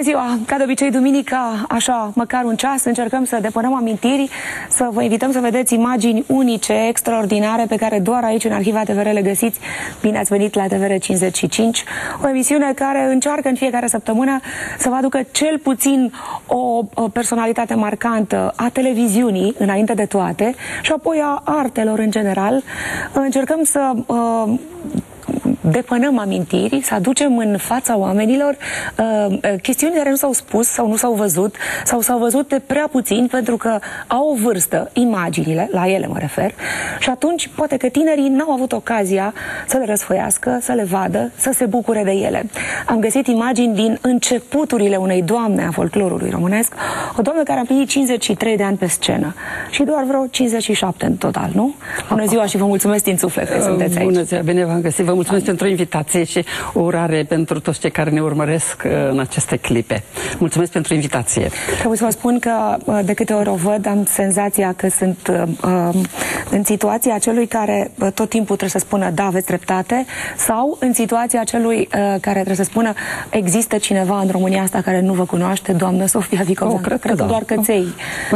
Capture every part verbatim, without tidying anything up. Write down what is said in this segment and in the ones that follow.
ziua! Ca de obicei, duminica, așa, măcar un ceas, încercăm să depunem amintiri, să vă invităm să vedeți imagini unice, extraordinare, pe care doar aici, în Arhiva T V R, le găsiți. Bine ați venit la T V R cincizeci și cinci, o emisiune care încearcă în fiecare săptămână să vă aducă cel puțin o personalitate marcantă a televiziunii, înainte de toate, și apoi a artelor în general. Încercăm să uh, depănăm amintiri, să aducem în fața oamenilor uh, chestiuni care nu s-au spus sau nu s-au văzut sau s-au văzut de prea puțin pentru că au o vârstă, imaginile, la ele mă refer, și atunci poate că tinerii n-au avut ocazia să le răsfoiască, să le vadă, să se bucure de ele. Am găsit imagini din începuturile unei doamne a folclorului românesc, o doamnă care a împlinit cincizeci și trei de ani pe scenă și doar vreo cincizeci și șapte în total, nu? Bună ziua și vă mulțumesc din suflet că sunteți aici. Bună ziua, bine v-am găsit, vă mulțumesc pentru invitație și o urare pentru toți cei care ne urmăresc în aceste clipe. Mulțumesc pentru invitație. Trebuie să vă spun că de câte ori o văd, am senzația că sunt uh, în situația celui care tot timpul trebuie să spună da, aveți dreptate, sau în situația celui uh, care trebuie să spună există cineva în România asta care nu vă cunoaște, doamnă Sofia Vicoveanca. Oh, cred că, cred că da. doar căței.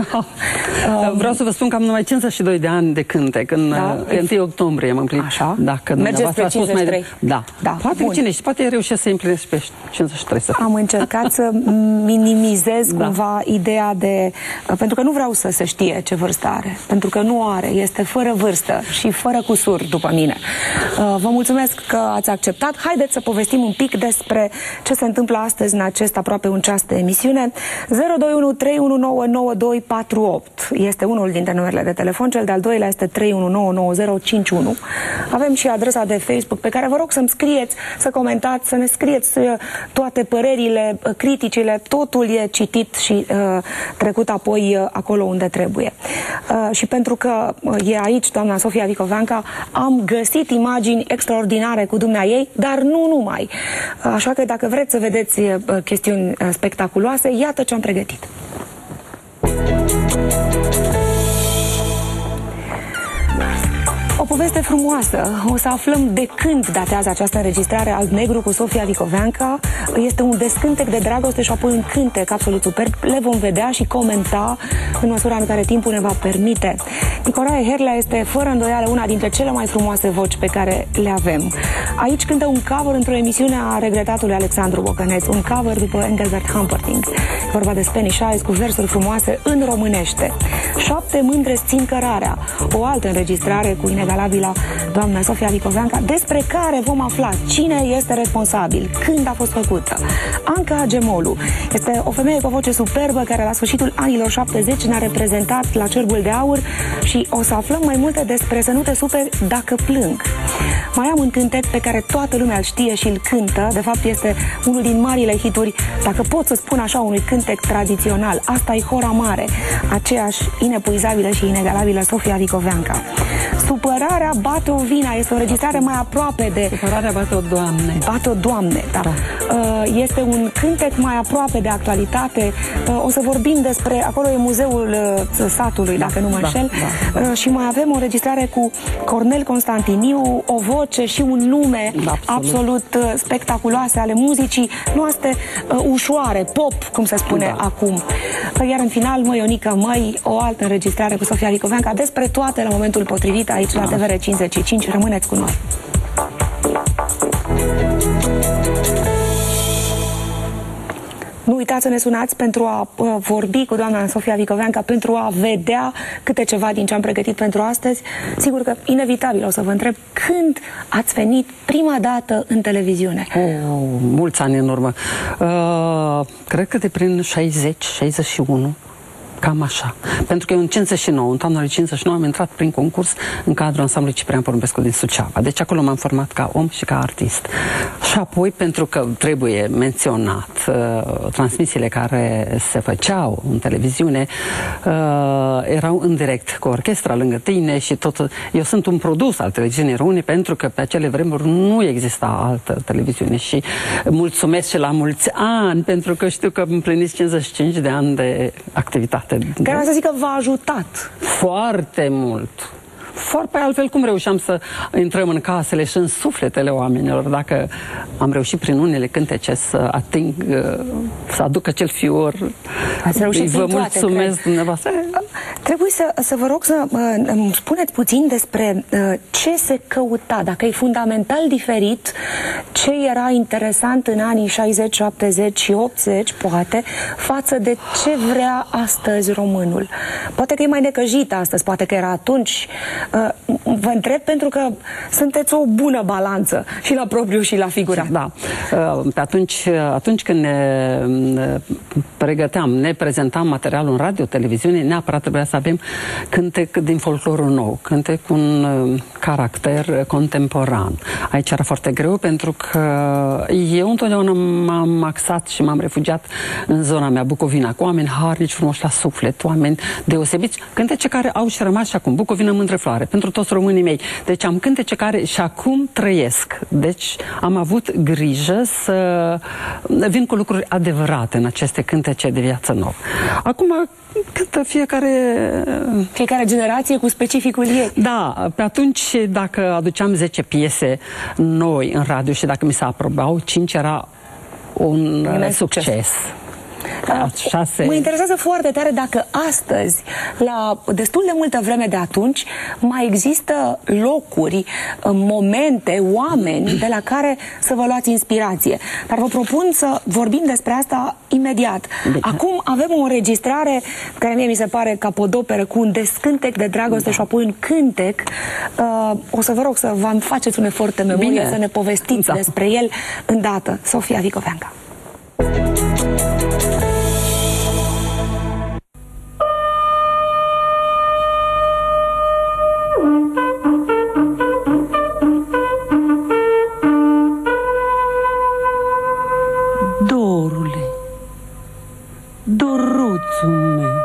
uh, Vreau să vă spun că am numai cincizeci și doi de ani de cântec. În da? întâi octombrie am împlinit. Așa? Dacă mergeți pe cincizeci și trei. Da. Da. Poate cine și poate reușesc să împlinesc pe cincizeci și trei. Am încercat să minimizez da. cumva ideea de... Pentru că nu vreau să se știe ce vârstă are. Pentru că nu are. Este fără vârstă și fără cusur, după mine. Vă mulțumesc că ați acceptat. Haideți să povestim un pic despre ce se întâmplă astăzi în acest aproape un ceas de emisiune. zero doi unu trei unu nouă nouă doi patru opt este unul dintre numerele de telefon. Cel de-al doilea este trei unu nouă nouă zero cinci unu. Avem și adresa de Facebook pe care vă rog să-mi scrieți, să comentați, să ne scrieți toate părerile, criticile, totul e citit și uh, trecut apoi uh, acolo unde trebuie. Uh, și pentru că e aici doamna Sofia Vicoveanca, am găsit imagini extraordinare cu dumneaei, dar nu numai. Uh, așa că dacă vreți să vedeți uh, chestiuni uh, spectaculoase, iată ce am pregătit. O poveste frumoasă. O să aflăm de când datează această înregistrare Alb-Negru cu Sofia Vicoveanca. Este un descântec de dragoste și apoi un cântec absolut superb. Le vom vedea și comenta în măsura în care timpul ne va permite. Nicolae Herlea este fără îndoială una dintre cele mai frumoase voci pe care le avem. Aici cântă un cover într-o emisiune a regretatului Alexandru Bocăneț, un cover după Engelbert Humperdinck. E vorba de Spanish Eyes cu versuri frumoase în românește. Șapte mândre țin cărarea, o altă înregistrare cu inegalabila doamna Sofia Vicoveanca, despre care vom afla cine este responsabil, când a fost făcută. Anca Gemolu este o femeie cu o voce superbă care la sfârșitul anilor șaptezeci ne-a reprezentat la Cerbul de Aur și o să aflăm mai multe despre Să nu te superi dacă plâng. Mai am un cântec pe care toată lumea îl știe și îl cântă, de fapt este unul din marile hituri, dacă pot să spun așa, unui cântec tradițional. Asta e Hora Mare, aceeași inepuizabilă și inegalabilă Sofia Vicoveanca. Supărarea bate o vina, este o înregistrare mai aproape de... Supărarea bate o doamne. Bate o doamne, da. da. Este un cântec mai aproape de actualitate. O să vorbim despre... Acolo e muzeul satului, da, dacă nu mă înșel. Da, da, da. Și mai avem o înregistrare cu Cornel Constantiniu, o voce și un nume da, absolut. absolut spectaculoase ale muzicii noastre, ușoare, pop, cum se spune da. acum. Iar în final, măi, Ionica, măi, o altă înregistrare cu Sofia Vicoveanca, despre toate la momentul potrivit aici la T V R cincizeci și cinci. Rămâneți cu noi! Nu uitați să ne sunați pentru a uh, vorbi cu doamna Sofia Vicoveanca, pentru a vedea câte ceva din ce am pregătit pentru astăzi. Sigur că, inevitabil, o să vă întreb când ați venit prima dată în televiziune. Oh, mulți ani în urmă. Uh, cred că de prin șaizeci șaizeci și unu. Cam așa. Pentru că eu în cincizeci și nouă, în toamna lui cincizeci și nouă, am intrat prin concurs în cadrul ansamblului Ciprian Porumbescu din Suceava. Deci acolo m-am format ca om și ca artist. Și apoi, pentru că trebuie menționat uh, transmisiile care se făceau în televiziune, uh, erau în direct cu orchestra lângă tine și tot. Eu sunt un produs al televiziunii române pentru că pe acele vremuri nu exista altă televiziune și mulțumesc și la mulți ani pentru că știu că împliniți cincizeci și cinci de ani de activitate. Care să zic că v-a ajutat. Foarte mult. foarte altfel cum reușeam să intrăm în casele și în sufletele oamenilor, dacă am reușit prin unele cântece să ating, să aduc acel fior. Ați reușit vă toate, mulțumesc cred. dumneavoastră. Trebuie să, să vă rog să uh, îmi spuneți puțin despre uh, ce se căuta, dacă e fundamental diferit ce era interesant în anii șaizeci, șaptezeci și optzeci, poate, față de ce vrea astăzi românul. Poate că e mai necăjit astăzi, poate că era atunci. Uh, vă întreb pentru că sunteți o bună balanță și la propriu și la figurat. Da. Uh, pe atunci, atunci când ne pregăteam, ne prezentam materialul în radio, televiziune, neapărat trebuia să avem cântec din folclorul nou, cântec cu un uh, caracter contemporan. Aici era foarte greu pentru că eu întotdeauna m-am axat și m-am refugiat în zona mea, Bucovina, cu oameni harnici, frumoși la suflet, oameni deosebiți, cântece care au și rămas și acum. Bucovina mândră floare, pentru toți românii mei. Deci am cântece care și acum trăiesc. Deci am avut grijă să vin cu lucruri adevărate în aceste cântece de viață nouă. Acum cântă fiecare... Fiecare generație cu specificul ei. Da, pe atunci dacă aduceam zece piese noi în radio și dacă mi se aprobau, cinci era un uh, succes. succes. Da, șase... Mă interesează foarte tare dacă astăzi, la destul de multă vreme de atunci, mai există locuri, momente, oameni de la care să vă luați inspirație. Dar vă propun să vorbim despre asta imediat. Bine. Acum avem o înregistrare care mie mi se pare capodoperă, cu un descântec de dragoste, da, și apoi un cântec. Uh, o să vă rog să vă faceți un efort de memorie, bine, să ne povestiți, da, despre el îndată. Sofia Vicoveanca. Dorule, doruțul meu,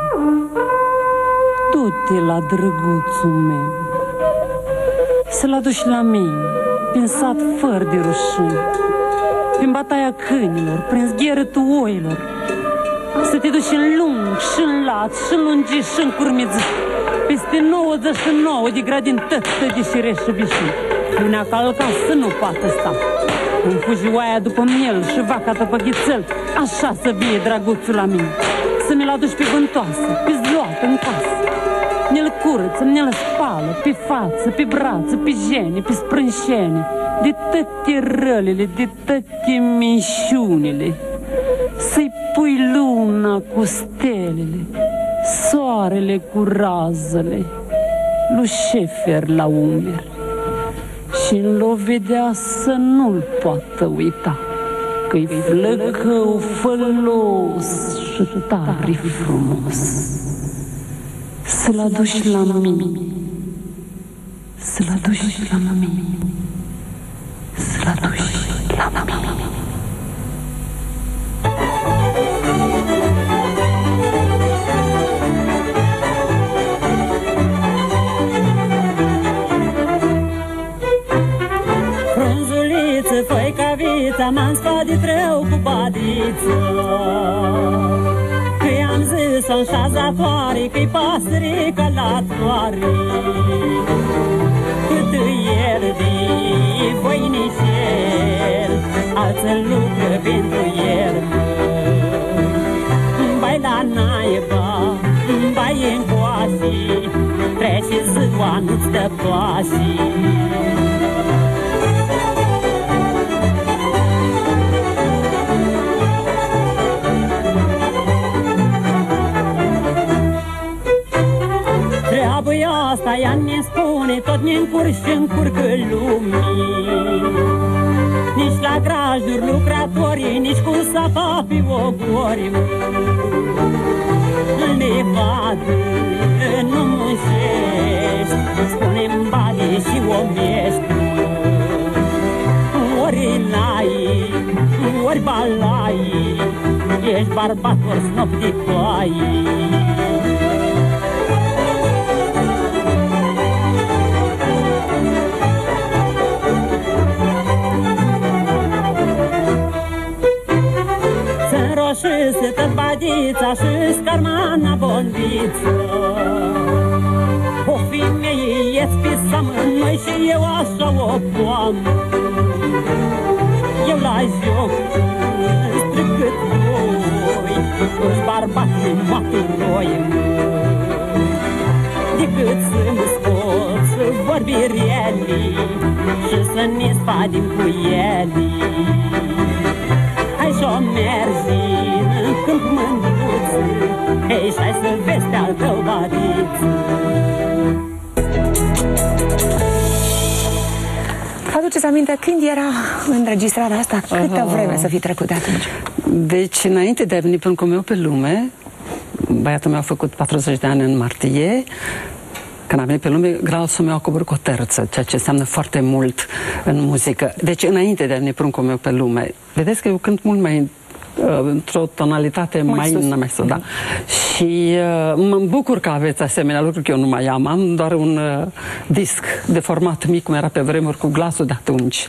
du-te la drăguțul meu, să-l aduci la mine, prin sat fără de rușini, prin bataia câinilor, prin zgherătul oilor, să te duci în lung și în lat și în lungi și în curmiță, peste nouăzeci și nouă de gradi tătă de șireș și bișin. Lunea calca să nu poată sta, în fugioaia după miel și vaca după ghițel, așa să vie draguțul la mine, să mi-l aduci pe vântoasă, pe zloată în casă. Ne-l curăță, ne-l spală, pe față, pe brață, pe jene, pe sprânșene, de toate rălele, de toate minciunile. Să-i pui luna cu stelele, soarele cu razele, lui șefer la umeri, și-n l-o vedea să nu-l poată uita, că-i flăcău fălos și tare frumos. Să-l aduci la mine, să-l aduci la mine, să-l aduci la mine. Făi ca vița, m-am spart de trău cu badiță, că i-am zis-o în șazatoare, că-i pasăre ca la floare. Cât ierde voinicel, alții lucră pentru el. Bai la naiba, bai în coasii, trece ziua, nu-ți dă coasii. Asta ea ne spune, tot ne-ncurc și încurcă lumii. Nici la grajduri lucratorii, nici cu sapa pe ogori. Nevadă, nu muncești, spune-mi bade și omiești. Ori lai, ori balai, ești barbat, ori snop de coai. Și tot badița și scarmana bondiță. O Bucovinei Eți pisam în noi și eu așa o poam. Eu la joc strigât voi, toți bărbații maturoi, decât să-mi scoți vorbirelii și să ne spadim cu elii. Hai și-o mergi în câmp mândruță, hei, și-hai să vezi pe-al tău badiță. Aduceți aminte când era înregistrarea asta? Câtă uh, vreme să fi trecut de atunci? Deci, înainte de a veni pruncul meu pe lume, băiatul meu a făcut patruzeci de ani în martie. Când a venit pe lume, glasul meu a coborât cu o terță, ceea ce înseamnă foarte mult în muzică. Deci, înainte de a veni pruncul meu pe lume, vedeți că eu cânt mult mai într-o tonalitate mai, mai sus. Mai sus, da. Și uh, mă bucur că aveți asemenea lucruri, că eu nu mai am. Am doar un uh, disc de format mic, cum era pe vremuri, cu glasul de atunci.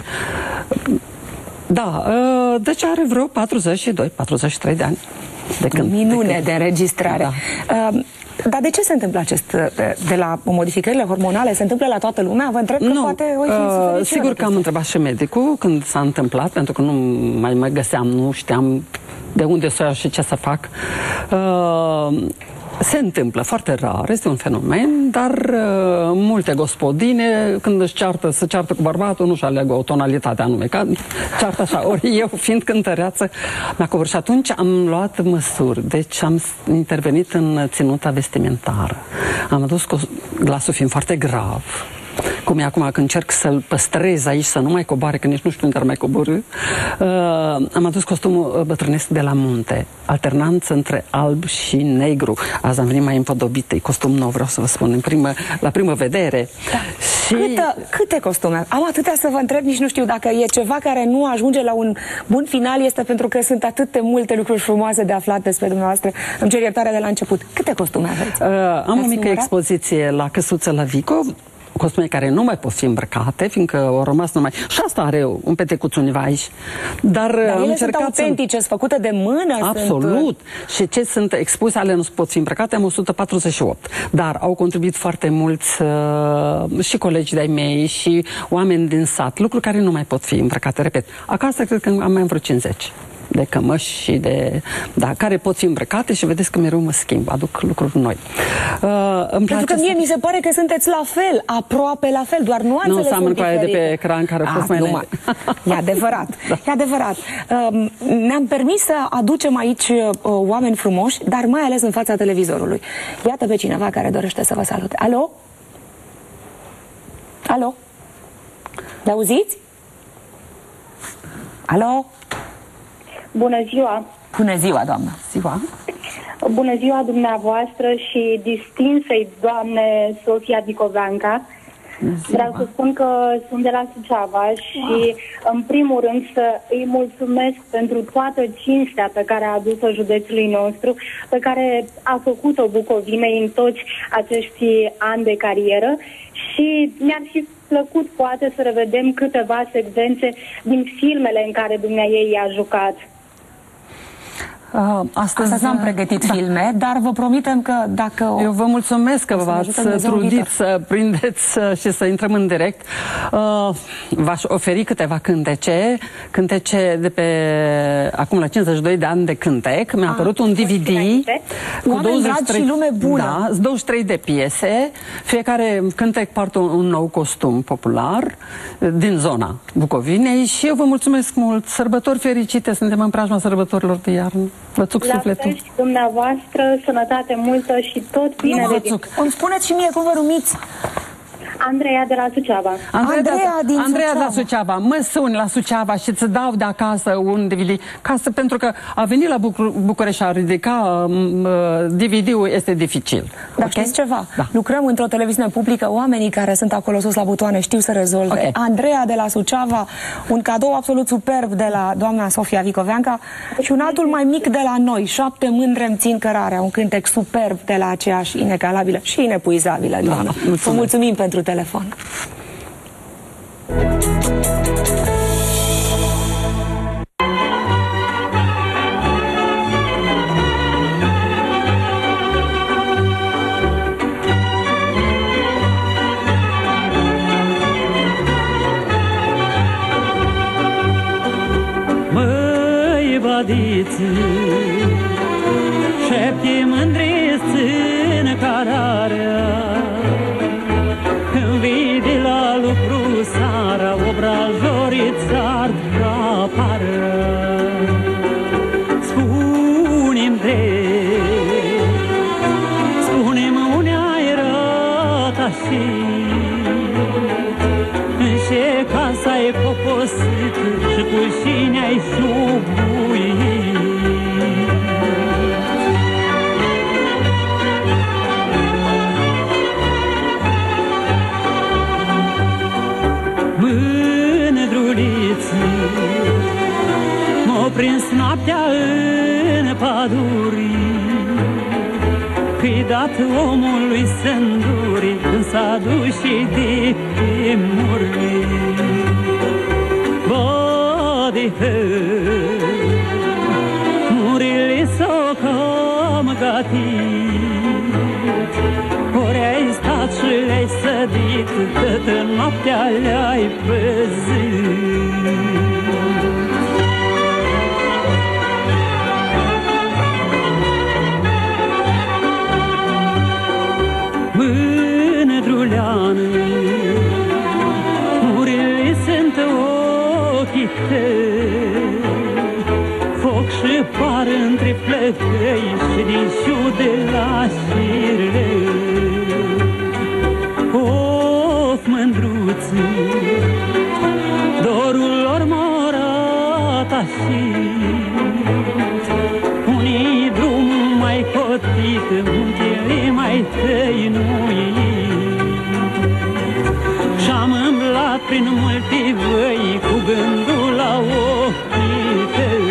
Da, uh, deci are vreo patruzeci și doi patruzeci și trei de ani. De când, minune de, când... de înregistrare. Da. Uh, Dar de ce se întâmplă acest, de la modificările hormonale, se întâmplă la toată lumea? Vă întreb că nu, poate o uh, sigur că am întrebat și medicul când s-a întâmplat, pentru că nu mai mă găseam, nu știam de unde să iau și ce să fac. Uh, Se întâmplă foarte rar, este un fenomen, dar uh, multe gospodine, când își ceartă, se ceartă cu bărbatul, nu-și aleg o tonalitate anume, ca ceartă așa. Ori eu, fiind cântăreață, mi-a coborât și atunci am luat măsuri. Deci am intervenit în ținuta vestimentară. Am adus glasul fiind foarte grav, cum e acum când încerc să-l păstrez aici, să nu mai coboare, că nici nu știu unde ar mai coborî. Uh, am adus costumul bătrânesc de la munte, alternanță între alb și negru. Azi am venit mai împodobit, e costum nou, vreau să vă spun, în primă, la primă vedere. Da. Și... Câtă, câte costume? Am atâtea să vă întreb, nici nu știu dacă e ceva care nu ajunge la un bun final, este pentru că sunt atât de multe lucruri frumoase de aflat despre dumneavoastră. Îmi cer iertare de la început. Câte costume aveți? Uh, am o mică expoziție la Căsuță la Vico, costume care nu mai pot fi îmbrăcate, fiindcă au rămas numai... Și asta are un petecuț univa aici. Dar, Dar ele sunt autentice, sunt făcute de mână? Absolut. Sunt... Și ce sunt expuse, ale nu pot fi îmbrăcate, am o sută patruzeci și opt. Dar au contribuit foarte mulți uh, și colegii de-ai mei și oameni din sat, lucruri care nu mai pot fi îmbrăcate. Repet, acasă cred că am mai vreo cincizeci de cămăși și de... Da, care pot fi îmbrăcate și vedeți că mereu mă schimb, aduc lucruri noi. Uh, îmi Pentru că mie să... mi se pare că sunteți la fel, aproape la fel, doar nuanțele nu sunt diferite. Nu seamănă cu aia de pe ecran care a fost mai numai. E adevărat, da. E adevărat. Uh, ne-am permis să aducem aici uh, oameni frumoși, dar mai ales în fața televizorului. Iată pe cineva care dorește să vă salute. Alo? Alo? Le auziți? Alo? Bună ziua! Bună ziua, doamnă! Ziua! Bună ziua dumneavoastră și distinsei doamne Sofia Vicoveanca. Vreau să spun că sunt de la Suceava și wow. în primul rând să îi mulțumesc pentru toată cinstea pe care a adus-o județului nostru, pe care a făcut-o Bucovinei în toți acești ani de carieră și mi-ar fi plăcut poate să revedem câteva secvențe din filmele în care dumneaei a jucat. Uh, astăzi, astăzi n-am pregătit da. filme, dar vă promitem că dacă... Eu vă mulțumesc că v-ați trudit să prindeți și să intrăm în direct. Uh, V-aș oferi câteva cântece, cântece de pe acum la cincizeci și doi de ani de cântec. Mi-a apărut un D V D cu douăzeci și trei, și lume bună. Da, douăzeci și trei de piese. Fiecare cântec poartă un, un nou costum popular din zona Bucovinei și eu vă mulțumesc mult. Sărbători fericite, suntem în preajma sărbătorilor de iarnă. Vă țuc sufletul. Și dumneavoastră, sănătate multă și tot bine de din... Îmi spuneți și mie cum vă numiți? Andreea de la Suceava. Andreea, Andreea din Andreea Suceava. de la Suceava. Mă suni la Suceava și îți dau de acasă un D V D. Ca să, pentru că a venit la Bucur București și a ridica uh, D V D-ul este dificil. Dar okay? Știți ceva? Da. Lucrăm într-o televiziune publică, oamenii care sunt acolo sus la butoane știu să rezolve. Okay. Andreea de la Suceava, un cadou absolut superb de la doamna Sofia Vicoveanca și un altul mai mic de la noi, Șapte mândre îmi țin cărarea, un cântec superb de la aceeași inegalabilă și inepuizabilă doamnă. Da, vă mulțumim pentru telefon. tradiții, șepte mândreți în cararea. Când vii de la lucru seara, obrajorii ți-ard ca pară. Spune-mi drept, spune-mi unde ai rătășit, în ce casă ai poposit și cu cine ai șubuit. M-o prins noaptea în păduri, că-i dat omului să înduri, când s-a dus și de pe muri. Bă, de hăr, murile s-o cam gătit, ori ai stat și le-ai sădit, toată noaptea le-ai păzit. Murile sunt ochii tăi, foc și par între plăcăi și din șu de la șirle. Of, mândruță, dorul lor m-a rătășit, unii drum mai cotit, muntele mai tăinuit. Și-am îmblat prin multe văi cu gândul la ochii tăi.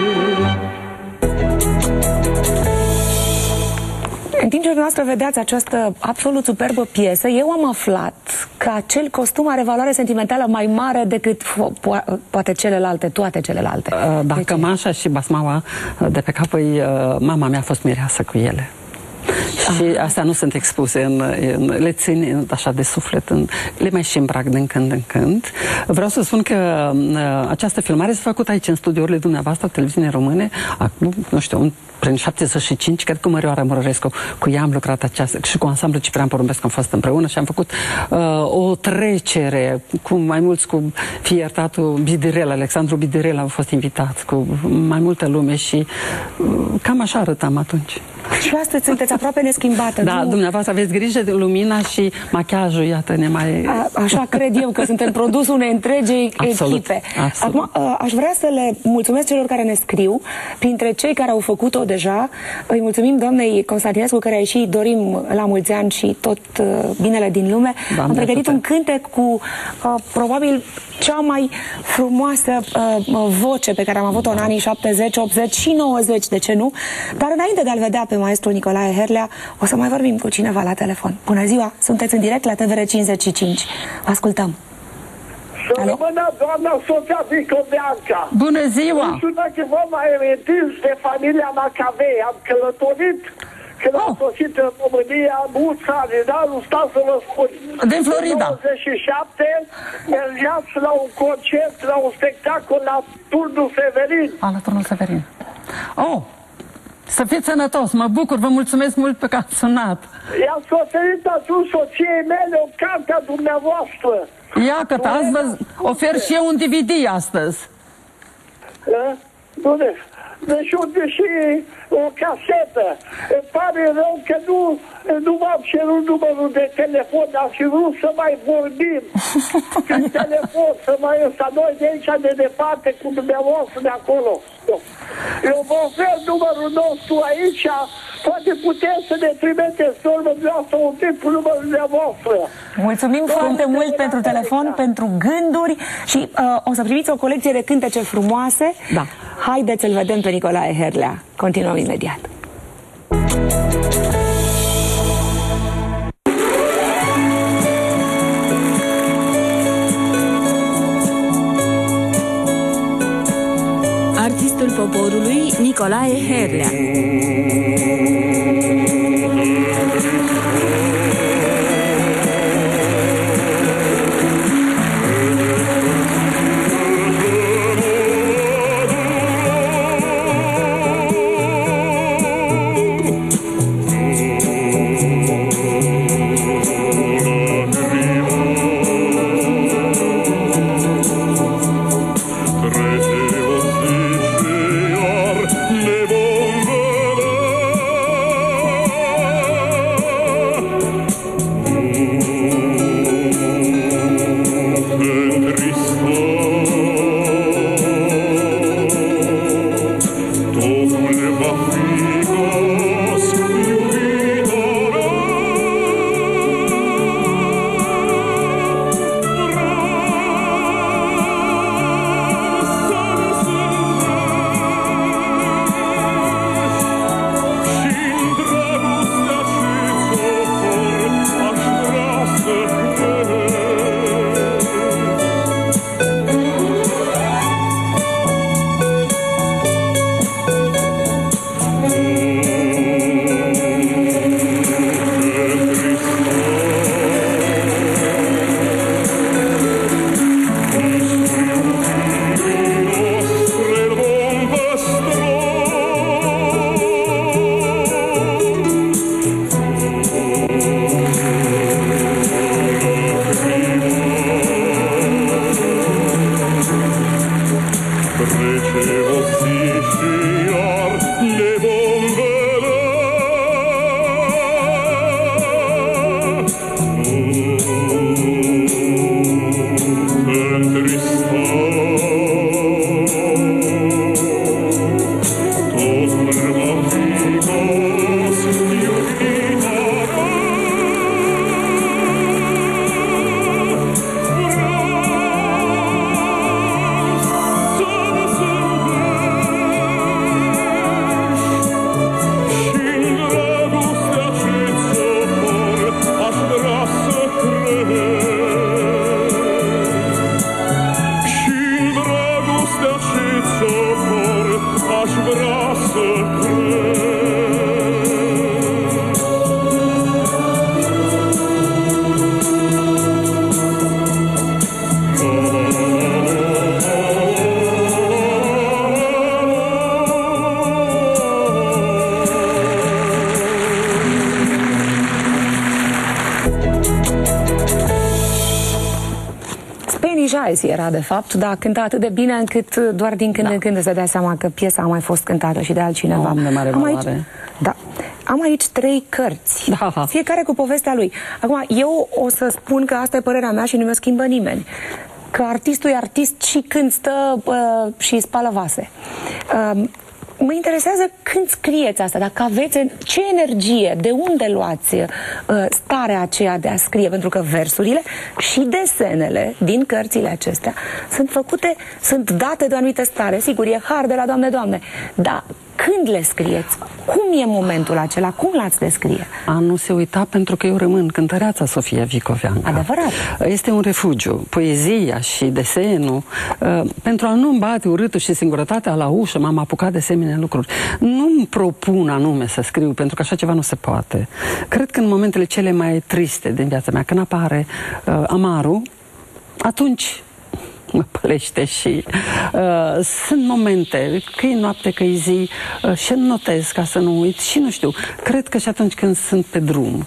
În timp ce dumneavoastră vedeați această absolut superbă piesă, eu am aflat că acel costum are valoare sentimentală mai mare decât po poate celelalte, toate celelalte. Da, cămașa și basmaua de pe cap, mama mea a fost mireasă cu ele. Și astea nu sunt expuse, în, în, le țin așa de suflet, în, le mai și îmbrac din când în când. Vreau să spun că uh, această filmare s-a făcut aici, în studiourile dumneavoastră, televiziune române, acum, nu știu, un, prin șaptezeci și cinci, cred că Mărioara Mărărescu, cu ea am lucrat această, și cu ansamblu Ciprian Porumbescu am fost împreună și am făcut uh, o trecere cu mai mulți, cu fie iertatul Bidirel, Alexandru Bidirel, au fost invitați, cu mai multă lume și uh, cam așa arătam atunci. Și astăzi sunteți aproape neschimbată. Da, nu? dumneavoastră aveți grijă de lumina și machiajul, iată, ne mai... A, așa cred eu, că suntem produsul unei întregi absolut, echipe. Absolut. Acum, aș vrea să le mulțumesc celor care ne scriu, printre cei care au făcut-o deja. Îi mulțumim doamnei Constantinescu, care și dorim la mulți ani și tot binele din lume. Doamne, am pregătit un cântec cu uh, probabil cea mai frumoasă uh, voce pe care am avut-o în anii șaptezeci, optzeci și nouăzeci, de ce nu? Dar înainte de a-l vedea pe maestru Nicolae Herlea, o să mai vorbim cu cineva la telefon. Bună ziua, sunteți în direct la T V R cincizeci și cinci. Ascultăm. Să rămână doamna Sofia Vicoveanca. Bună ziua! Nu știu dacă vă mai amintiți de familia Macavei. Am călătorit când oh. am sosit în România, mulți ani, dar nu stau să vă spun. Din Florida. În nouăzeci și șapte mergeați la un concert, la un spectacol la Turnul Severin. A, la Turnul Severin. Oh! Să fiți sănătos, mă bucur, vă mulțumesc mult pe că ați sunat. I-am oferit atunci soției mele o carte a dumneavoastră. Ia că azi vă ofer și eu un D V D astăzi. Bune. Deci unde și o casetă. Îmi pare rău că nu, nu m-am cerut numărul de telefon, dar și vrut să mai vorbim prin telefon, să mai ăsta noi de aici de departe cu dumneavoastră de acolo. Eu vă ofer numărul nostru aici, poate puteți să ne trimiteți normă dumneavoastră un timp cu numărul dumneavoastră. Mulțumim Doamne foarte mult pentru telefon, pentru gânduri și uh, o să primiți o colecție de cântece frumoase. Da. Haideți să-l vedem pe Nicolae Herlea. Continuăm imediat. Artistul poporului Nicolae Herlea. Era de fapt, dar cânta atât de bine încât doar din când da. în când îți dădea seama că piesa a mai fost cântată și de altcineva. Om de mare am, aici, da, am aici trei cărți, da. Fiecare cu povestea lui. Acum, eu o să spun că asta e părerea mea și nu mi-o schimbă nimeni. Că artistul e artist și când stă uh, și spală vase. Uh, Mă interesează când scrieți asta, dacă aveți ce energie, de unde luați uh, starea aceea de a scrie, pentru că versurile și desenele din cărțile acestea sunt făcute, sunt date de o anumită stare. Sigur, e har de la Doamne, Doamne, dar când le scrieți? Cum e momentul acela? Cum l-ați descrie? A nu se uita, pentru că eu rămân cântăreața Sofia Vicoveanca. Adevărat. Este un refugiu. Poezia și desenul. Uh, pentru a nu-mi bate urâtul și singurătatea la ușă, m-am apucat de asemenea lucruri. Nu-mi propun anume să scriu, pentru că așa ceva nu se poate. Cred că în momentele cele mai triste din viața mea, când apare uh, amarul, atunci mă pălește și uh, sunt momente, că e noapte, că e zi, uh, și notez ca să nu uit și nu știu, cred că și atunci când sunt pe drum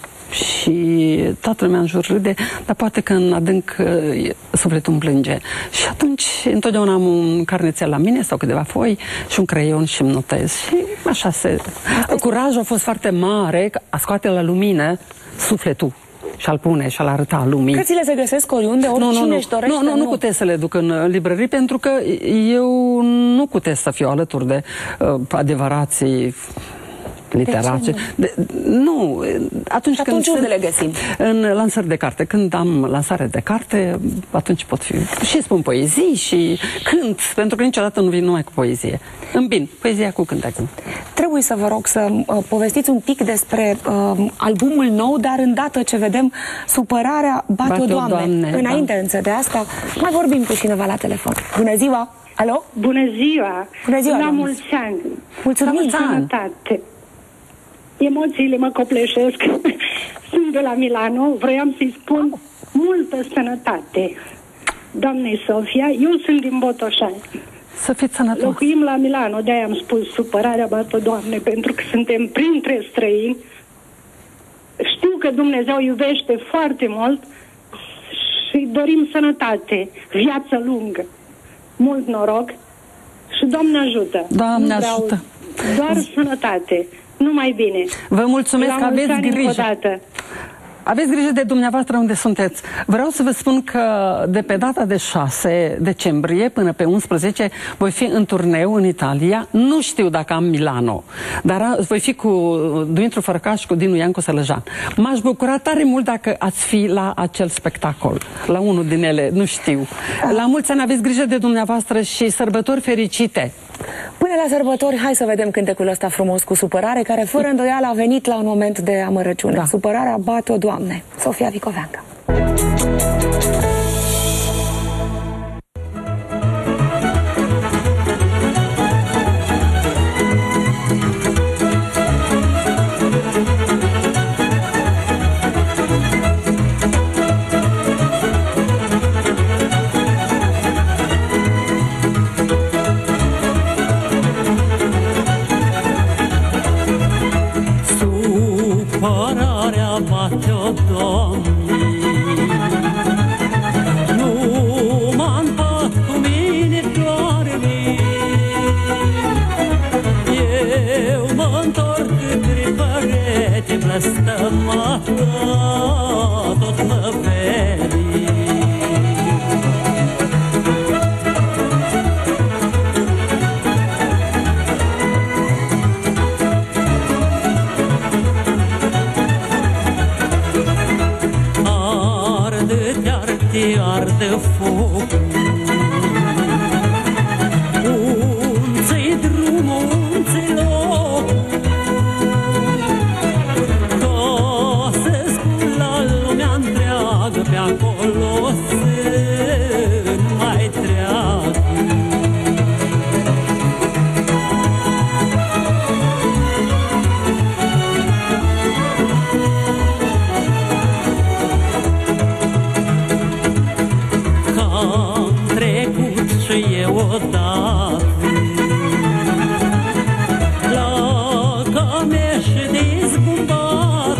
și toată lumea în jur râde, dar poate că în adânc uh, sufletul îmi plânge. Și atunci întotdeauna am un carnețel la mine sau câteva foi și un creion și îmi notez. Și așa se... Curajul a fost foarte mare a scoate la lumină sufletul și al pune și al arăta lumii. Cărțile se găsesc oriunde, oricine nu, nu, își dorește. Nu, nu, nu cutesc să le duc în librării, pentru că eu nu cutesc să fiu alături de uh, adevărații literație. De, nu, atunci, atunci când unde le găsim? În lansări de carte. Când am lansare de carte, atunci pot fi. Și spun poezii și cânt, pentru că niciodată nu vin numai cu poezie. Îmbin poezia cu cântecul. Trebuie să vă rog să uh, povestiți un pic despre uh, albumul nou, dar îndată ce vedem Supărarea bate, bate o Doamne. Doamne. Înainte da. însă de asta, mai vorbim cu cineva la telefon. Bună ziua! Alo? Bună ziua! Bună ziua! La mulți ani! Mulțumim! La sănătate! Emoțiile mă copleșesc. Sunt de la Milano, vroiam să-i spun multă sănătate. Doamnei Sofia, eu sunt din Botoșani. Să fiți sănătos. Locuim la Milano, de-aia am spus Supărarea bate o Doamne, pentru că suntem printre străini. Știu că Dumnezeu iubește foarte mult și dorim sănătate, viață lungă, mult noroc și Doamne ajută. Doamne ajută. Doar sănătate. Numai bine. Vă mulțumesc că aveți grijă. Aveți grijă de dumneavoastră unde sunteți. Vreau să vă spun că de pe data de șase decembrie până pe unsprezece voi fi în turneu în Italia. Nu știu dacă am Milano, dar voi fi cu Dumitru Fărăcaș și cu Dinu Iancu Sălăjan. M-aș bucura tare mult dacă ați fi la acel spectacol, la unul din ele, nu știu. La mulți ani, aveți grijă de dumneavoastră și sărbători fericite! Până la sărbători, hai să vedem cântecul ăsta frumos cu Supărare, care fără îndoială a venit la un moment de amărăciune. Da. Supărarea bate o Doamne. Sofia Vicoveanca. Supărarea bate-o, Doamne, nu mă împăt cu mine doarme. Eu mă întorc către părete, blăstămată, tot mă vede. și eu odată. La cameș dezgumbat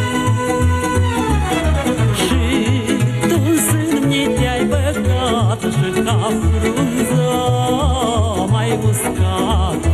și tu în sâni te-ai băgat și ca frunză mai uscat.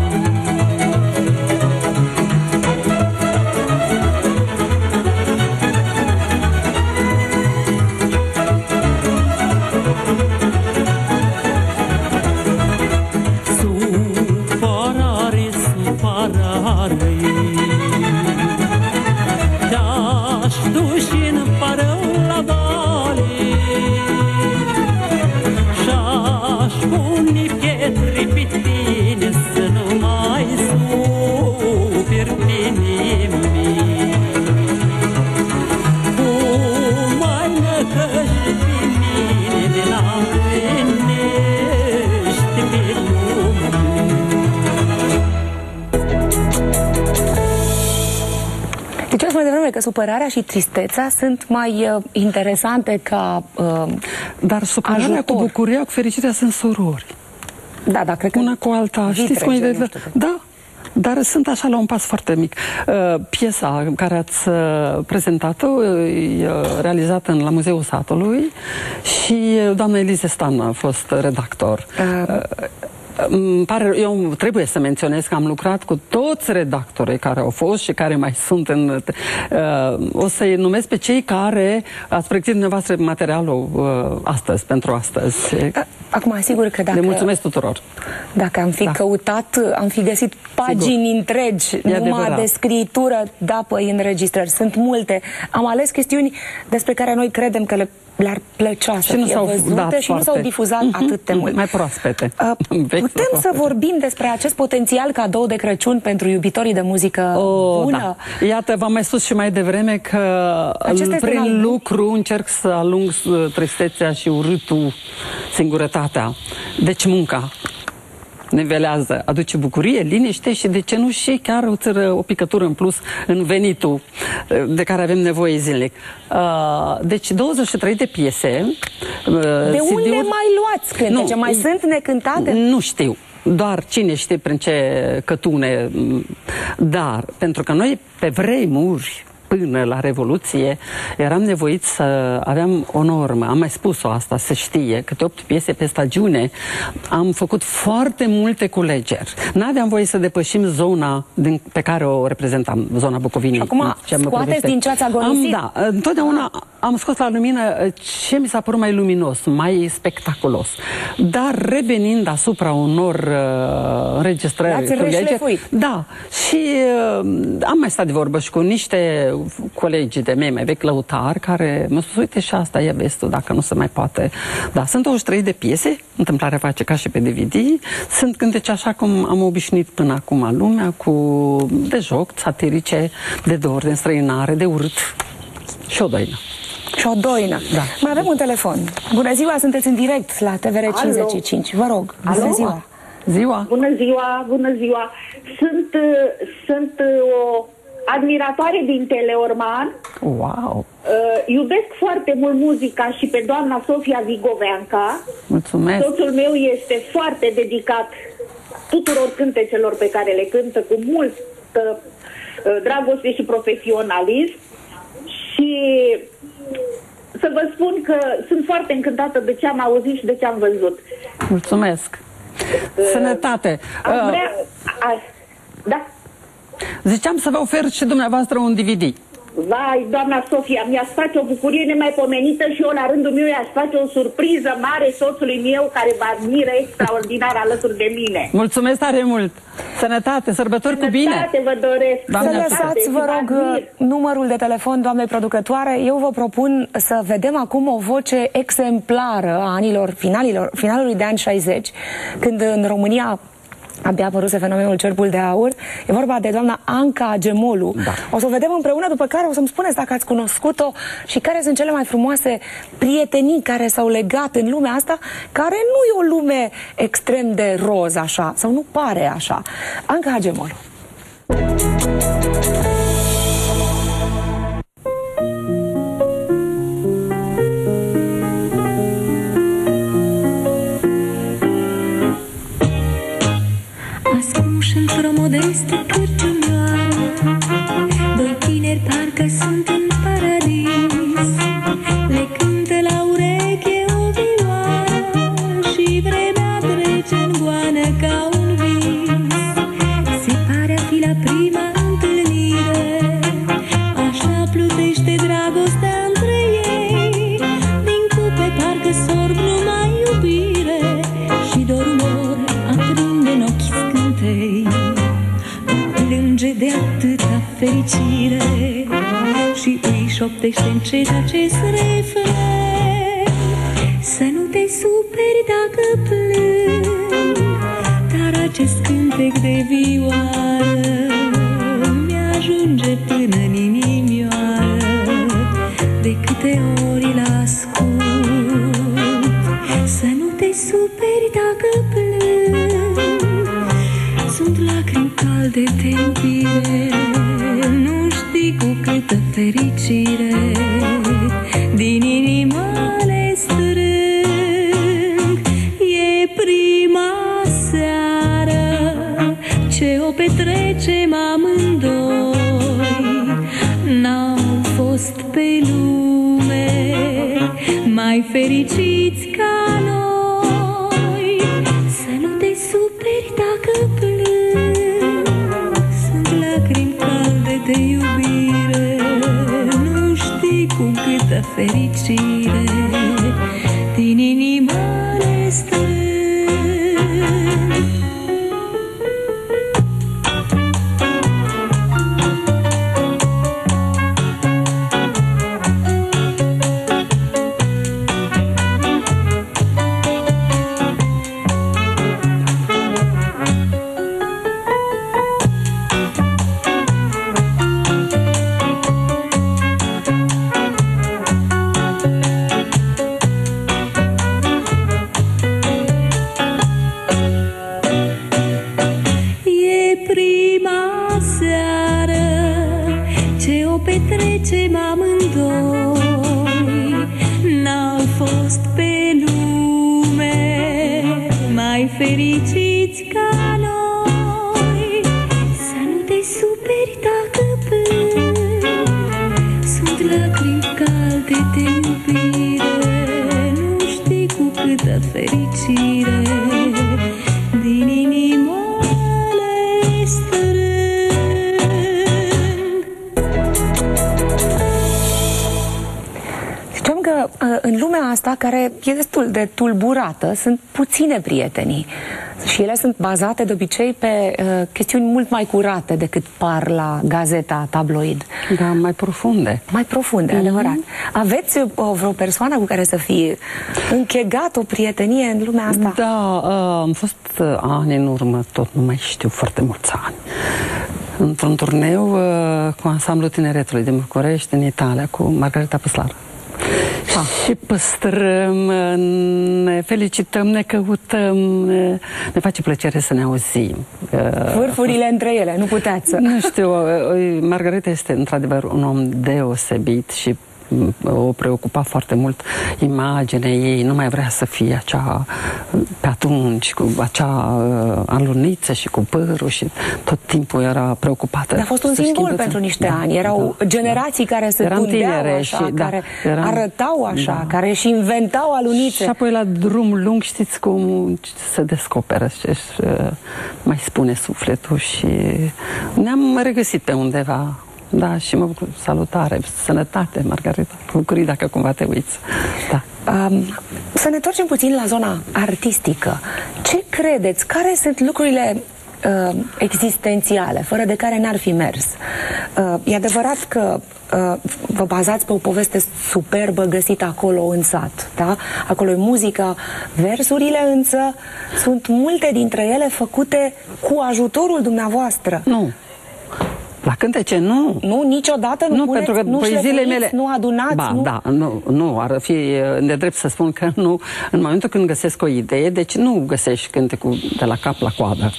Că supărarea și tristețea sunt mai uh, interesante ca uh, Dar supărarea ajutor. cu bucuria, cu fericirea sunt surori. Da, da, cred că una cu alta. Știți cum e? Da, dar sunt așa la un pas foarte mic. Uh, piesa care ați uh, prezentat-o e uh, realizată în, la Muzeul Satului și uh, doamna Elize Stan a fost redactor. Uh, uh, Îmi pare, eu trebuie să menționez că am lucrat cu toți redactorii care au fost și care mai sunt în... Uh, o să-i numesc pe cei care ați pregătit dumneavoastră materialul uh, astăzi, pentru astăzi. Acum, sigur că dacă... Le mulțumesc tuturor. Dacă am fi da. căutat, am fi găsit pagini sigur. întregi, e numai adevărat. de scritură, da, păi înregistrări. Sunt multe. Am ales chestiuni despre care noi credem că le le-ar plăcea să fie văzute și nu s-au difuzat uh-huh. atât de mult. Mai proaspete. Uh, putem să vorbim despre acest potențial cadou de Crăciun pentru iubitorii de muzică oh, bună? Da. Iată, v-am mai spus și mai devreme că Acesta prin lucru încerc să alung tristețea și urâtul, singurătatea. Deci munca nivelează, aduce bucurie, liniște și, de ce nu, și chiar o, țără, o picătură în plus în venitul de care avem nevoie zilnic. Deci douăzeci și trei de piese. De unde mai luați cântece? Mai sunt necântate? Nu știu. Doar cine știe prin ce cătune. Dar, pentru că noi pe vremuri, până la Revoluție, eram nevoiți să aveam o normă. Am mai spus-o asta, se știe, câte opt piese pe stagiune. Am făcut foarte multe culegeri. N-aveam voie să depășim zona din, pe care o reprezentam, zona Bucovinei. Acum scoateți din ce ați agonisit? Am, da, întotdeauna am scos la lumină ce mi s-a părut mai luminos, mai spectaculos. Dar revenind asupra unor uh, înregistrări, culegeri, da, și uh, am mai stat de vorbă și cu niște colegii de mei mai vechi lăutari care mă spus, uite și asta e vestul, dacă nu se mai poate. Da, sunt douăzeci și trei de piese, întâmplarea face ca și pe D V D, sunt cântece așa cum am obișnuit până acum lumea, cu de joc, satirice, de dor, de înstrăinare, de urât și o doină. Și o doină. Da. Mai avem un telefon. Bună ziua, sunteți în direct la T V R cincizeci și cinci. Vă rog, Alo? bună ziua. Ziua. Bună ziua, bună ziua. Sunt, sunt o admiratoare din Teleorman. Wow! Uh, iubesc foarte mult muzica și pe doamna Sofia Vigoveanca. Mulțumesc! Soțul meu este foarte dedicat tuturor cântecelor pe care le cântă cu mult uh, dragoste și profesionalism. Și să vă spun că sunt foarte încântată de ce am auzit și de ce am văzut. Mulțumesc! Uh, Sănătate! Aș vrea... A, da? Ziceam să vă ofer și dumneavoastră un D V D. Vai, doamna Sofia, mi-ați face o bucurie nemaipomenită și eu la rândul meu i-aș face o surpriză mare soțului meu care vă admiră extraordinar alături de mine. Mulțumesc tare mult! Sănătate, sărbători Sănătate, cu bine! Sănătate vă doresc! Să lăsați, vă rog, numărul de telefon, doamnei producătoare. Eu vă propun să vedem acum o voce exemplară a anilor finalilor, finalului de ani șaizeci, când în România abia apăruse fenomenul Cerbul de Aur. E vorba de doamna Anca Gemolu. Da. O să o vedem împreună, după care o să-mi spuneți dacă ați cunoscut-o și care sunt cele mai frumoase prietenii care s-au legat în lumea asta, care nu e o lume extrem de roz așa, sau nu pare așa. Anca Gemolu. șoptește încet acest refren. Să nu te superi dacă plâng, dar acest cântec de vioară mi-ajunge până în inimioară, de câte ori îl ascult. Să nu te superi dacă plâng, sunt lacrimi calde de iubire, nu știi cu câtă fericire din inimă le strâng. E prima seară ce o petrecem amândoi, n-au fost pe lume mai fericiți ca noi. Să nu te superi dacă plâng, sunt lacrimi calde de iubire, nu știi cu câtă fericire din inima le strâng. Petrecem amândoi, n-au fost pe lume mai fericiți ca noi. Să nu te superi dacă plâng, sunt lacrimi calde de iubire, nu știi cu câtă fericire din inimă le strâng. În lumea asta, care e destul de tulburată, sunt puține prietenii și ele sunt bazate de obicei pe uh, chestiuni mult mai curate decât par la gazeta tabloid. Da, mai profunde. Mai profunde, mm-hmm. adevărat. Aveți uh, vreo persoană cu care să fie închegat o prietenie în lumea asta? Da, uh, am fost uh, ani în urmă, tot nu mai știu, foarte mulți ani, într-un turneu uh, cu ansamblul Tineretului din București, în Italia, cu Margareta Păslară. Ah. Și păstrăm, ne felicităm, ne căutăm, ne, ne face plăcere să ne auzim. Vârfurile între ele, nu puteți să... Nu știu, Margareta este într-adevăr un om deosebit și o preocupa foarte mult imaginea ei, nu mai vrea să fie acea, pe atunci, cu acea uh, aluniță și cu părul și tot timpul era preocupată. Dar a fost un simbol pentru niște da, ani. Erau da, generații da. care se tundeau așa, și, care da, eram, arătau așa, da. care și inventau alunițe. Și apoi la drum lung știți cum se descoperă și mai spune sufletul și ne-am regăsit pe undeva. Da, și mă bucur. Salutare, sănătate, Margareta. Bucurii dacă cumva te uiți. Da. Um, să ne întoarcem puțin la zona artistică. Ce credeți? Care sunt lucrurile uh, existențiale, fără de care n-ar fi mers? Uh, e adevărat că uh, vă bazați pe o poveste superbă găsită acolo în sat, da? Acolo e muzica, versurile însă sunt multe dintre ele făcute cu ajutorul dumneavoastră. Nu. La cântece, nu. Nu, niciodată nu, nu puneți, pentru că nu poeziile mele... nu adunați, ba, nu? Da, nu, nu, ar fi nedrept să spun că nu. În momentul când găsesc o idee, deci nu găsești cântecul de la cap la coadă.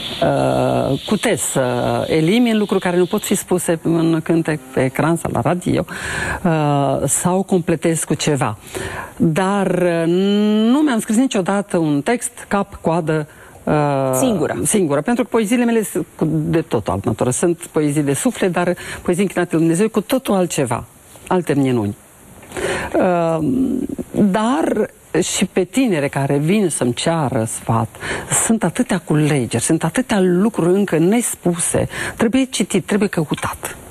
Uh, cutez să elimin lucruri care nu pot fi spuse în cântec pe ecran sau la radio, uh, sau completez cu ceva. Dar uh, nu mi-am scris niciodată un text cap, coadă, Uh, singură. Singură, pentru că poeziile mele sunt de totul alt natură. Sunt poezii de suflet, dar poezii închinate lui Dumnezeu cu totul altceva, alte minuni. Uh, dar și pe tinere care vin să-mi ceară sfat, sunt atâtea culegeri, sunt atâtea lucruri încă nespuse. Trebuie citit, trebuie căutat.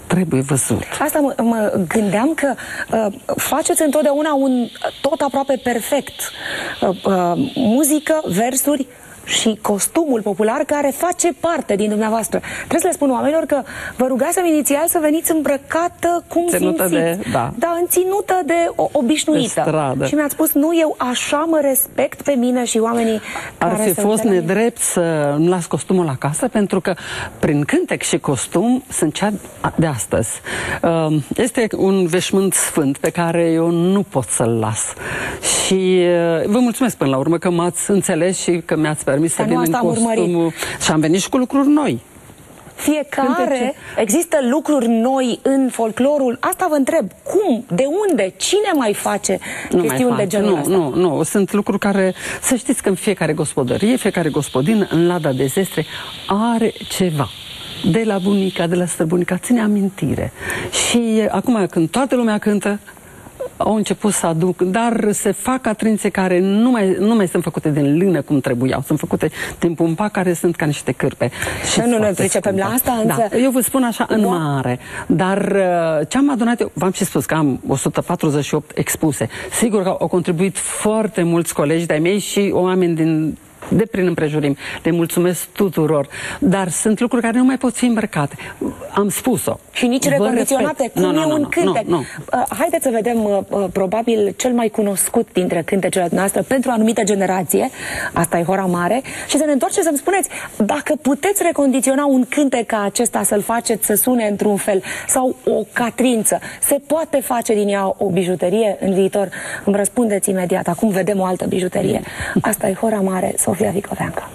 trebuie văzut. Asta mă, mă gândeam că uh, faceți întotdeauna un tot aproape perfect. Uh, uh, muzică, versuri și costumul popular care face parte din dumneavoastră. Trebuie să le spun oamenilor că vă rugasem inițial să veniți îmbrăcată cum ținută simțiți. De, da. Da, în ținută de o, obișnuită. De și mi-ați spus, nu, eu așa mă respect pe mine și oamenii Ar care fi fost nedrept să îmi las costumul acasă, pentru că prin cântec și costum sunt cea de astăzi. Este un veșmânt sfânt pe care eu nu pot să-l las. Și vă mulțumesc până la urmă că m-ați înțeles și că mi-ați permis să vin în costumul. Și am venit și cu lucruri noi. Fiecare, Cântece. Există lucruri noi în folclorul. Asta vă întreb. Cum? De unde? Cine mai face nu chestiuni mai de genul nu, ăsta? Nu, nu. Sunt lucruri care, să știți că în fiecare gospodărie, fiecare gospodină, în lada de zestre, are ceva. De la bunica, de la străbunica, ține amintire. Și acum, când toată lumea cântă, au început să aduc, dar se fac atrințe care nu mai, nu mai sunt făcute din lână cum trebuiau, sunt făcute din pumpa care sunt ca niște cârpe. Și nu ne pricepem la asta, însă... Da, eu vă spun așa în mare, dar ce am adunat eu, v-am și spus că am o sută patruzeci și opt expuse. Sigur că au contribuit foarte mulți colegi de-ai mei și oameni din de prin împrejurim. Le mulțumesc tuturor. Dar sunt lucruri care nu mai pot fi îmbrăcate. Am spus-o. Și nici recondiționate. Cum no, e no, un no, cântec. no, no. Uh, haideți să vedem uh, uh, probabil cel mai cunoscut dintre cântecele noastre pentru o anumită generație. Asta e Hora Mare. Și să ne întoarcem să-mi spuneți dacă puteți recondiționa un cântec ca acesta, să-l faceți să sune într-un fel, sau o catrință. Se poate face din ea o bijuterie în viitor? Îmi răspundeți imediat. Acum vedem o altă bijuterie. Asta e Hora Mare, Sofia Vicoveancă.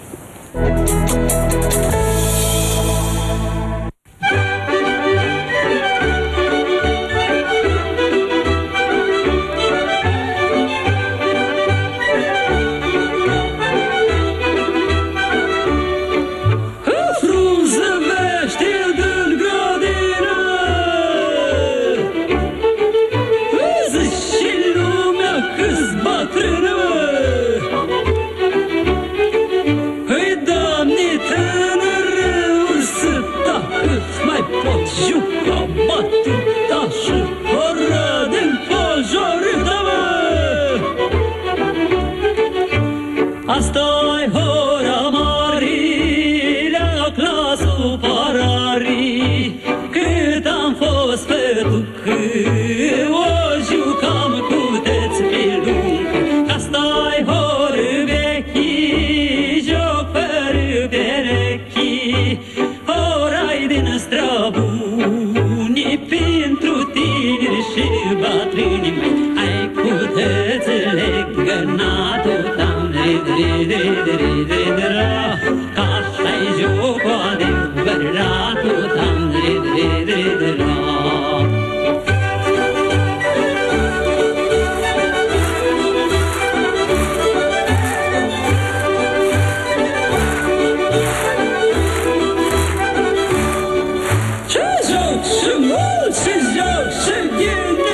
Asta-i Hora Mare, la clasul pararii, cât am fost pe duc, o jucam cu teți pe lung. Asta-i Hora vechi, joc fără perechi, Hora-i din străbuni, pentru tineri și bătrâni, ai cu teți legănatul tău. Ca așa-i jocul adevăratul tam. Ce joc și mult, ce joc și ghini,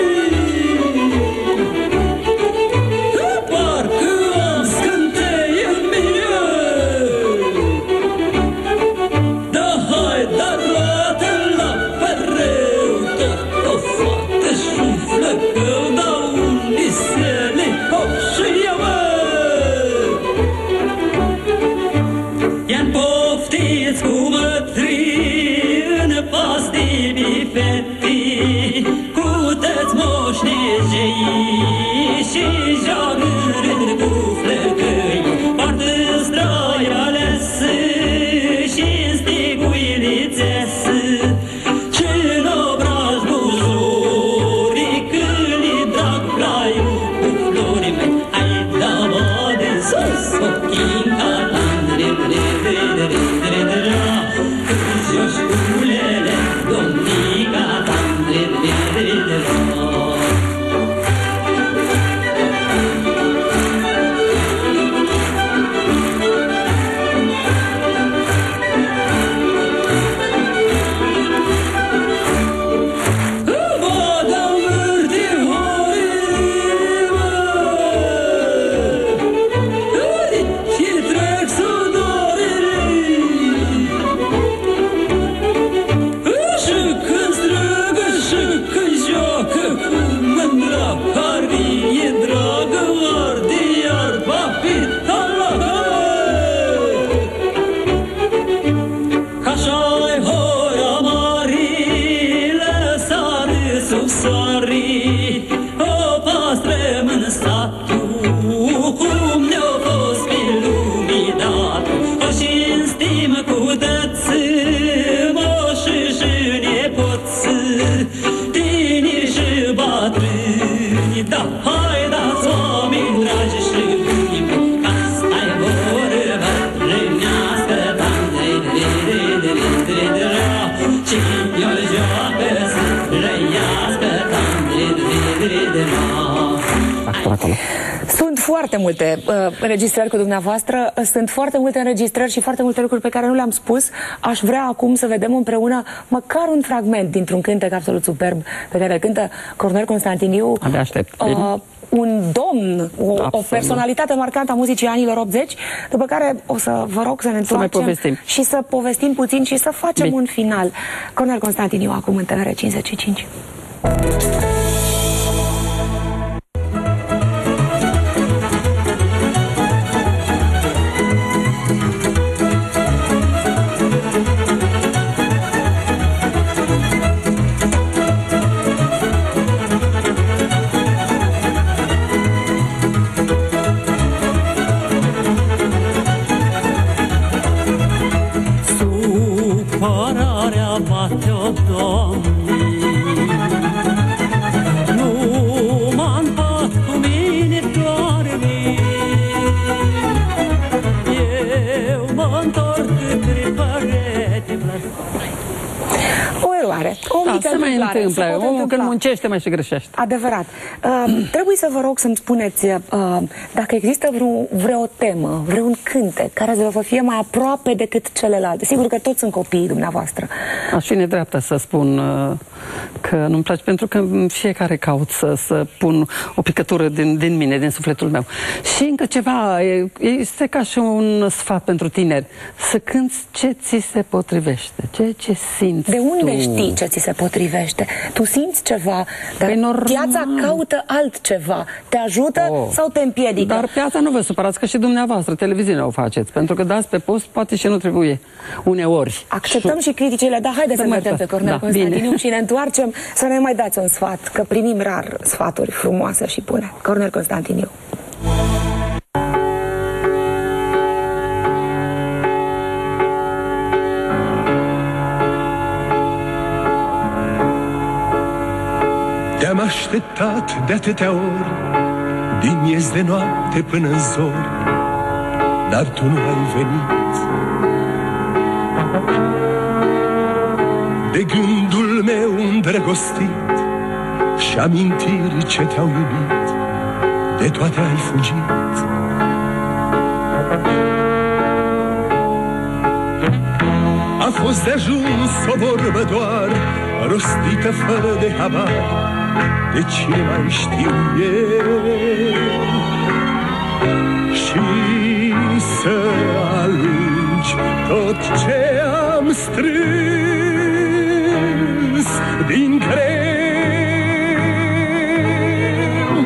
Da foarte multe uh, înregistrări cu dumneavoastră, sunt foarte multe înregistrări și foarte multe lucruri pe care nu le-am spus. Aș vrea acum să vedem împreună măcar un fragment dintr-un cântec absolut superb pe care îl cântă Cornel Constantiniu. Abia aștept. Uh, un domn, o, o personalitate marcantă a muzicii anilor optzeci, după care o să vă rog să ne întoarcem și să povestim puțin și să facem Bine. un final. Cornel Constantiniu acum în T V R cincizeci și cinci. Supărarea bate-o, Doamne, nu mă împart cu mine doarme, eu mă întorc către părete. O eroare, o da, mică se mai întâmplare, întâmplă, se poate omul întâmpla. când muncește mai și greșește. Adevărat. Uh, trebuie să vă rog să-mi spuneți uh, dacă există vreo, vreo temă, vreun cântec care să vă fie mai aproape decât celelalte. Sigur că toți sunt copiii dumneavoastră. Aș fi nedreaptă să spun uh, că nu-mi place, pentru că fiecare caut să, să pun o picătură din, din mine, din sufletul meu. Și încă ceva, este ca și un sfat pentru tineri, să cânți ce ți se potrivește, ce, ce simți De unde tu. știi ce ți se potrivește? Tu simți ceva, dar Păi normal. piața caută altceva. Te ajută Oh. sau te împiedică? Dar piața, nu vă supărați că și dumneavoastră televiziunea o faceți, pentru că dați pe post poate și nu trebuie uneori. Acceptăm și criticile, dar haideți să vedem pe Cornel da, Constantiniu bine. și ne întoarcem să ne mai dați un sfat, că primim rar sfaturi frumoase și bune. Cornel Constantiniu. Te-am așteptat de atâtea ori, din miez de noapte până în zori, dar tu nu ai venit. De gândul meu îndrăgostit și amintiri ce te-au iubit, de toate ai fugit. A fost de ajuns o vorbă doar, rostită fără de habar, de cine mai știu eu, și să alungi tot ce am strâns din greu.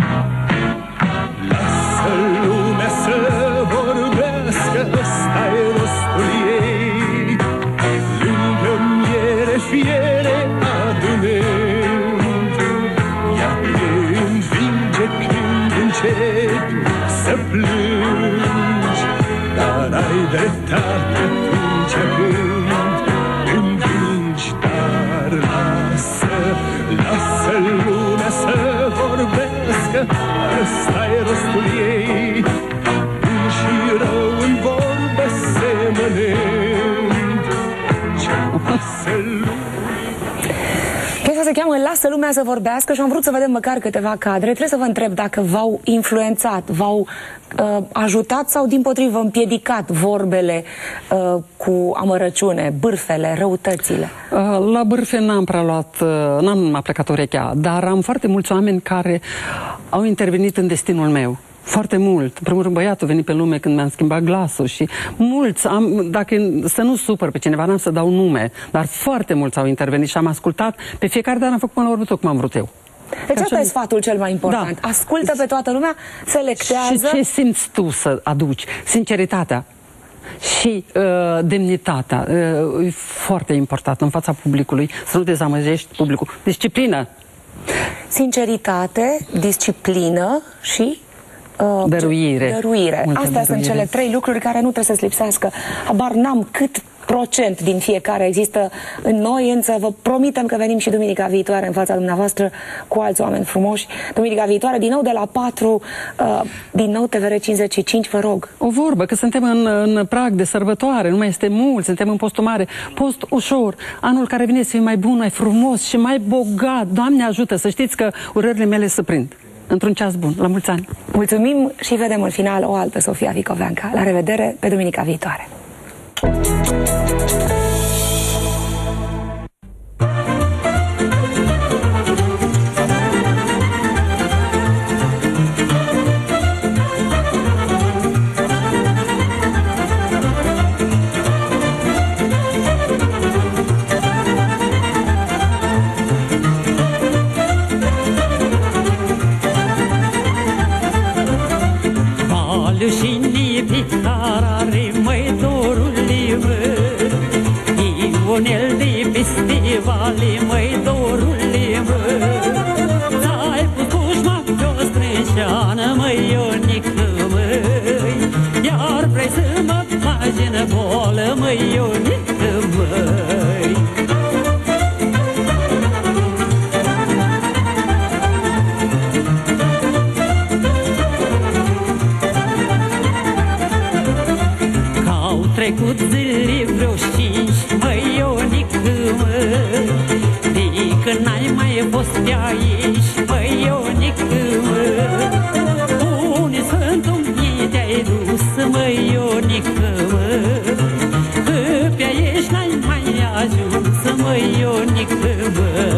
Lasă lumea să vorbească, ăsta-i rostul ei, lângă miere fiere adunând, ea te învinge când începi să plângi, dar ai dreptate atunci când învingi. Dar lasă, lasă lumea să vorbească, ăsta-i rostul ei, bun și rău în vorbe semănând. Lasă lumea. Piesa se cheamă Lasă lumea să vorbească și am vrut să vedem măcar câteva cadre. Trebuie să vă întreb dacă v-au influențat, v-au uh, ajutat sau dimpotrivă împiedicat vorbele uh, cu amărăciune, bârfele, răutățile. Uh, la bârfe n-am prea luat, uh, n-am aplicat urechea, dar am foarte mulți oameni care au intervenit în destinul meu. Foarte mult. În primul rând, băiatul a venit pe lume când mi-am schimbat glasul și mulți, am, dacă să nu supăr pe cineva, n-am să dau nume, dar foarte mulți au intervenit și am ascultat. Pe fiecare dată am făcut până la urmă tot cum am vrut eu. Deci asta e sfatul cel mai important. Da. Ascultă pe toată lumea, selectează. Și ce simți tu să aduci? Sinceritatea și uh, demnitatea uh, e foarte important în fața publicului, să nu dezamăgești publicul. Disciplină. Sinceritate, disciplină și Uh, dăruire. dăruire. Astea dăruire. sunt cele trei lucruri care nu trebuie să-ți lipsească. Habar n-am cât procent din fiecare există în noi, însă vă promitem că venim și duminica viitoare în fața dumneavoastră cu alți oameni frumoși. Duminica viitoare, din nou de la patru, uh, din nou T V R cincizeci și cinci, vă rog. O vorbă, că suntem în, în prag de sărbătoare, nu mai este mult, suntem în postul mare, post ușor. Anul care vine să fie mai bun, mai frumos și mai bogat. Doamne ajută, să știți că urările mele se prind. într-un ceas bun. La mulți ani! Mulțumim și vedem în final o altă Sofia Vicoveanca. La revedere pe duminica viitoare! Trecut zile vreo cinci, măi, Ionică, măi, de când n-ai mai fost pe aici, măi, Ionică, măi, unii sunt unii te-ai dus, măi, Ionică, măi, că pe aici n-ai mai ajuns, măi, Ionică, măi.